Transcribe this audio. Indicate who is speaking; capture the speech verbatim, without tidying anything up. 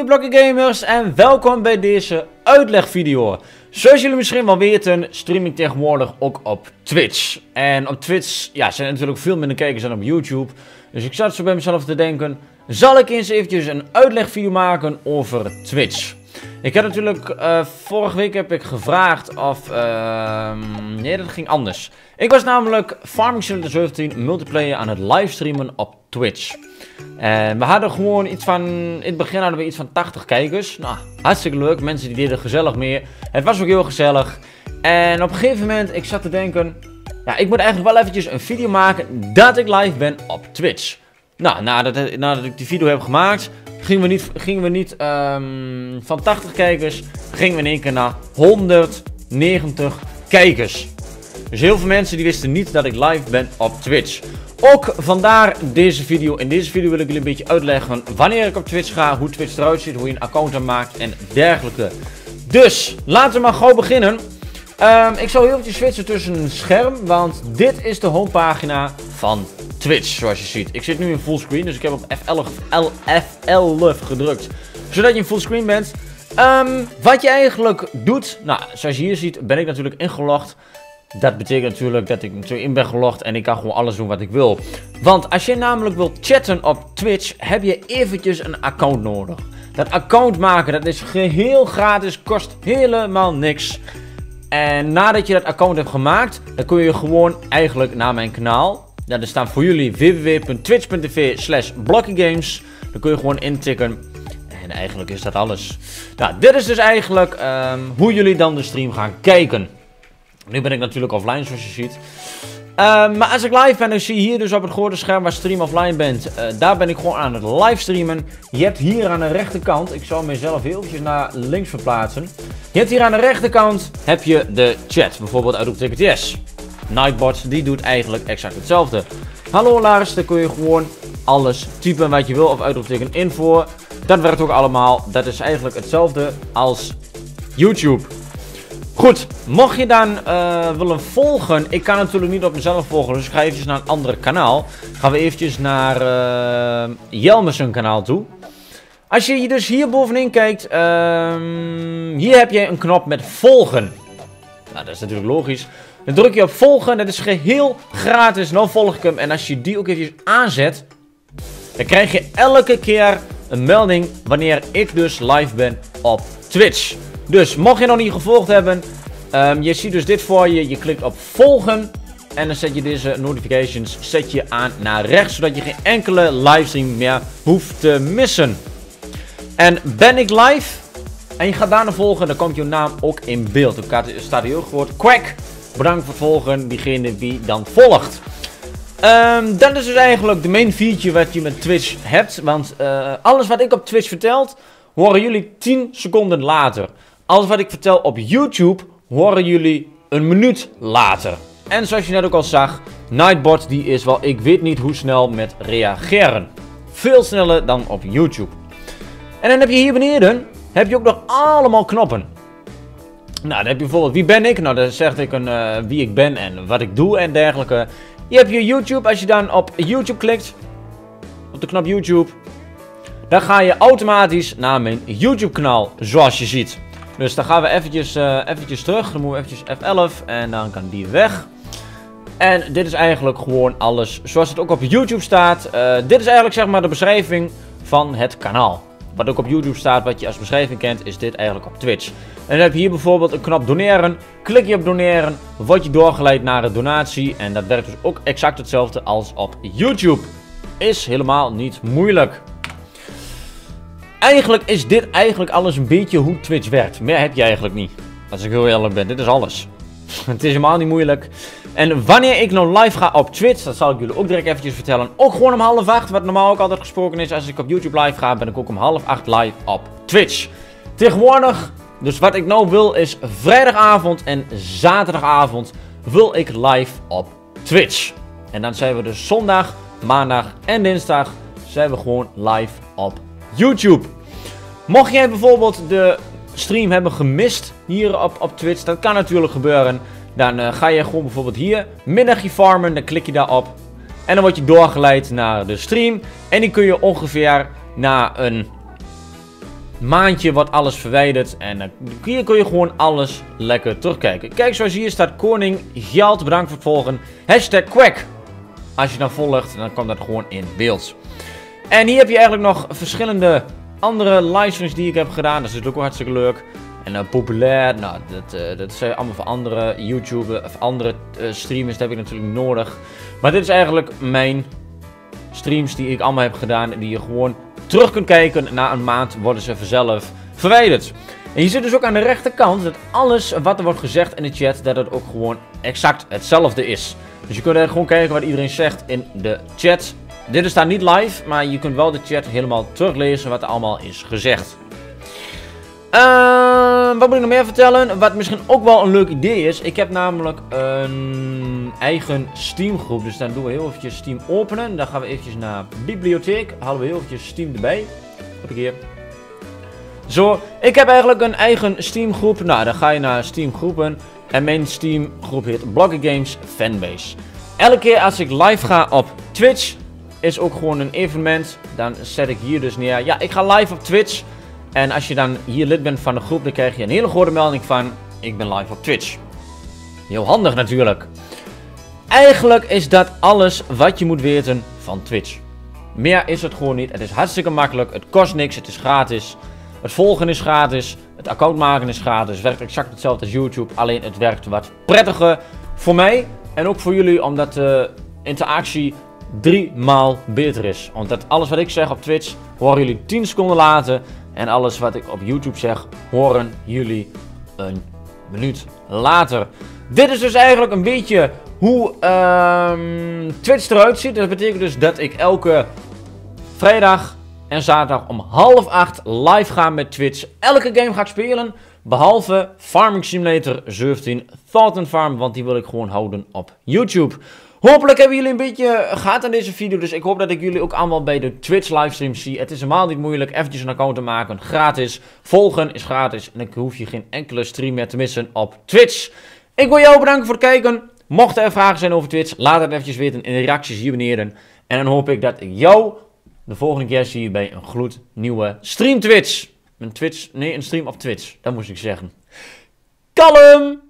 Speaker 1: weer Blocky Gamers en welkom bij deze uitlegvideo. Zoals jullie misschien wel weten, stream ik tegenwoordig ook op Twitch. En op Twitch ja, zijn er natuurlijk veel minder kijkers dan op YouTube. Dus ik zat zo bij mezelf te denken, zal ik eens eventjes een uitlegvideo maken over Twitch? Ik heb natuurlijk, uh, vorige week heb ik gevraagd of, uh, nee dat ging anders. Ik was namelijk Farming Simulator zeventien multiplayer aan het livestreamen op Twitch. En we hadden gewoon iets van, in het begin hadden we iets van tachtig kijkers. Nou, hartstikke leuk, mensen die deden gezellig mee. Het was ook heel gezellig. En op een gegeven moment, ik zat te denken, ja, ik moet eigenlijk wel eventjes een video maken dat ik live ben op Twitch. Nou, nadat, nadat ik die video heb gemaakt, gingen we niet, gingen we niet um, van tachtig kijkers, gingen we in één keer naar honderdnegentig kijkers. Dus heel veel mensen die wisten niet dat ik live ben op Twitch. Ook vandaar deze video. In deze video wil ik jullie een beetje uitleggen wanneer ik op Twitch ga, hoe Twitch eruit ziet, hoe je een account aanmaakt en dergelijke. Dus, laten we maar gewoon beginnen. Um, ik zal heel eventjes switchen tussen een scherm, want dit is de homepagina van Twitch, zoals je ziet. Ik zit nu in fullscreen, dus ik heb op F elf, F elf gedrukt, zodat je in fullscreen bent. Um, wat je eigenlijk doet, nou, zoals je hier ziet, ben ik natuurlijk ingelogd. Dat betekent natuurlijk dat ik natuurlijk in ben gelogd en ik kan gewoon alles doen wat ik wil. Want als je namelijk wilt chatten op Twitch, heb je eventjes een account nodig. Dat account maken, dat is geheel gratis, kost helemaal niks. En nadat je dat account hebt gemaakt, dan kun je gewoon eigenlijk naar mijn kanaal. Ja, er staan voor jullie w w w punt twitch punt t v slash blockygames. Dan kun je gewoon intikken. En eigenlijk is dat alles. Nou, dit is dus eigenlijk um, hoe jullie dan de stream gaan kijken. Nu ben ik natuurlijk offline, zoals je ziet. Uh, maar als ik live ben, dan zie je hier dus op het grote scherm waar stream offline bent. Uh, daar ben ik gewoon aan het livestreamen. Je hebt hier aan de rechterkant, ik zal mezelf heel eventjes naar links verplaatsen. Je hebt hier aan de rechterkant, heb je de chat. Bijvoorbeeld uitroepteken yes. Nightbot, die doet eigenlijk exact hetzelfde. Hallo Lars, daar kun je gewoon alles typen wat je wil. Of uitroepteken info. Dat werkt ook allemaal. Dat is eigenlijk hetzelfde als YouTube. Goed, mocht je dan uh, willen volgen, ik kan natuurlijk niet op mezelf volgen, dus ik ga eventjes naar een ander kanaal. Gaan we eventjes naar uh, Jelmes kanaal toe. Als je dus hier bovenin kijkt, uh, hier heb je een knop met volgen. Nou, dat is natuurlijk logisch. Dan druk je op volgen, dat is geheel gratis, nou volg ik hem. En als je die ook eventjes aanzet, dan krijg je elke keer een melding wanneer ik dus live ben op Twitch. Dus, mocht je nog niet gevolgd hebben, um, je ziet dus dit voor je, je klikt op volgen en dan zet je deze notifications zet je aan naar rechts, zodat je geen enkele livestream meer hoeft te missen. En ben ik live en je gaat daarna volgen, dan komt je naam ook in beeld. Dan staat hier ook gewoon Quack, bedankt voor het volgen, diegene die dan volgt. Um, dat is dus eigenlijk de main feature wat je met Twitch hebt, want uh, alles wat ik op Twitch vertel, horen jullie tien seconden later. Alles wat ik vertel op YouTube, horen jullie een minuut later. En zoals je net ook al zag, Nightbot die is wel, ik weet niet hoe snel met reageren. Veel sneller dan op YouTube. En dan heb je hier beneden, heb je ook nog allemaal knoppen. Nou, dan heb je bijvoorbeeld, wie ben ik? Nou, dan zeg ik een, uh, wie ik ben en wat ik doe en dergelijke. Je hebt je YouTube, als je dan op YouTube klikt, op de knop YouTube, dan ga je automatisch naar mijn YouTube kanaal, zoals je ziet. Dus dan gaan we eventjes, uh, eventjes terug. Dan moeten we eventjes F elf en dan kan die weg. En dit is eigenlijk gewoon alles zoals het ook op YouTube staat. Uh, dit is eigenlijk zeg maar de beschrijving van het kanaal. Wat ook op YouTube staat, wat je als beschrijving kent, is dit eigenlijk op Twitch. En dan heb je hier bijvoorbeeld een knop doneren. Klik je op doneren, word je doorgeleid naar een donatie. En dat werkt dus ook exact hetzelfde als op YouTube. Is helemaal niet moeilijk. Eigenlijk is dit eigenlijk alles een beetje hoe Twitch werkt. Meer heb je eigenlijk niet. Als ik heel eerlijk ben, dit is alles. Het is helemaal niet moeilijk. En wanneer ik nou live ga op Twitch, dat zal ik jullie ook direct eventjes vertellen. Ook gewoon om half acht, wat normaal ook altijd gesproken is. Als ik op YouTube live ga, ben ik ook om half acht live op Twitch. Tegenwoordig, dus wat ik nou wil is vrijdagavond en zaterdagavond wil ik live op Twitch. En dan zijn we dus zondag, maandag en dinsdag zijn we gewoon live op YouTube. Mocht jij bijvoorbeeld de stream hebben gemist hier op, op Twitch, dat kan natuurlijk gebeuren. Dan uh, ga je gewoon bijvoorbeeld hier, middagje farmen, dan klik je daarop. En dan word je doorgeleid naar de stream. En die kun je ongeveer na een maandje wordt alles verwijderd. En uh, hier kun je gewoon alles lekker terugkijken. Kijk, zoals hier staat Koning Geld. Bedankt voor het volgen. Hashtag Quack. Als je dan volgt, dan komt dat gewoon in beeld. En hier heb je eigenlijk nog verschillende andere livestreams die ik heb gedaan. Dat is natuurlijk ook hartstikke leuk. En uh, populair, nou, dat, uh, dat zijn allemaal voor andere YouTubers of andere uh, streamers. Dat heb ik natuurlijk nodig. Maar dit is eigenlijk mijn streams die ik allemaal heb gedaan. Die je gewoon terug kunt kijken. Na een maand worden ze vanzelf verwijderd. En je ziet dus ook aan de rechterkant dat alles wat er wordt gezegd in de chat, dat het ook gewoon exact hetzelfde is. Dus je kunt er gewoon kijken wat iedereen zegt in de chat. Dit is daar niet live, maar je kunt wel de chat helemaal teruglezen wat er allemaal is gezegd. Uh, wat moet ik nog meer vertellen? Wat misschien ook wel een leuk idee is. Ik heb namelijk een eigen Steam groep. Dus dan doen we heel eventjes Steam openen. Dan gaan we eventjes naar bibliotheek. Halen we heel eventjes Steam erbij. Heb ik hier. Zo, ik heb eigenlijk een eigen Steam groep. Nou, dan ga je naar Steam groepen. En mijn Steam groep heet Blokker Games Fanbase. Elke keer als ik live ga op Twitch, is ook gewoon een evenement. Dan zet ik hier dus neer. Ja, ik ga live op Twitch. En als je dan hier lid bent van de groep, dan krijg je een hele grote melding van: ik ben live op Twitch. Heel handig natuurlijk. Eigenlijk is dat alles wat je moet weten van Twitch. Meer is het gewoon niet. Het is hartstikke makkelijk. Het kost niks. Het is gratis. Het volgen is gratis. Het account maken is gratis. Het werkt exact hetzelfde als YouTube. Alleen het werkt wat prettiger voor mij. En ook voor jullie, omdat de interactie drie maal beter is. Omdat alles wat ik zeg op Twitch, horen jullie tien seconden later. En alles wat ik op YouTube zeg, horen jullie een minuut later. Dit is dus eigenlijk een beetje hoe um, Twitch eruit ziet. Dat betekent dus dat ik elke vrijdag en zaterdag om half acht live ga met Twitch. Elke game ga ik spelen, behalve Farming Simulator zeventien Thought and Farm, want die wil ik gewoon houden op YouTube. Hopelijk hebben jullie een beetje gehad aan deze video, dus ik hoop dat ik jullie ook allemaal bij de Twitch livestream zie. Het is helemaal niet moeilijk, eventjes een account te maken, gratis. Volgen is gratis en dan hoef je geen enkele stream meer te missen op Twitch. Ik wil jou bedanken voor het kijken. Mochten er vragen zijn over Twitch, laat het eventjes weten in de reacties hier beneden. En dan hoop ik dat ik jou de volgende keer zie bij een gloednieuwe stream Twitch. Een Twitch, nee, een stream op Twitch, dat moest ik zeggen. Kalm!